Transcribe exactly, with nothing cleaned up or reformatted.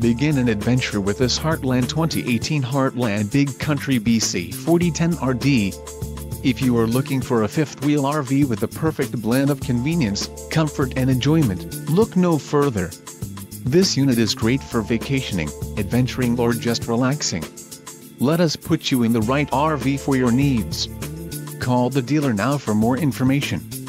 Begin an adventure with this Heartland twenty eighteen Heartland Big Country B C forty ten R D. If you are looking for a fifth-wheel R V with the perfect blend of convenience, comfort and enjoyment, look no further. This unit is great for vacationing, adventuring or just relaxing. Let us put you in the right R V for your needs. Call the dealer now for more information.